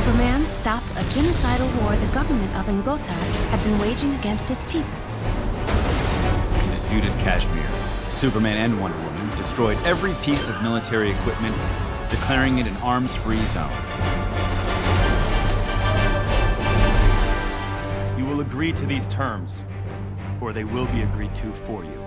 Superman stopped a genocidal war the government of Ngota had been waging against its people. In disputed Kashmir, Superman and Wonder Woman destroyed every piece of military equipment, declaring it an arms-free zone. You will agree to these terms, or they will be agreed to for you.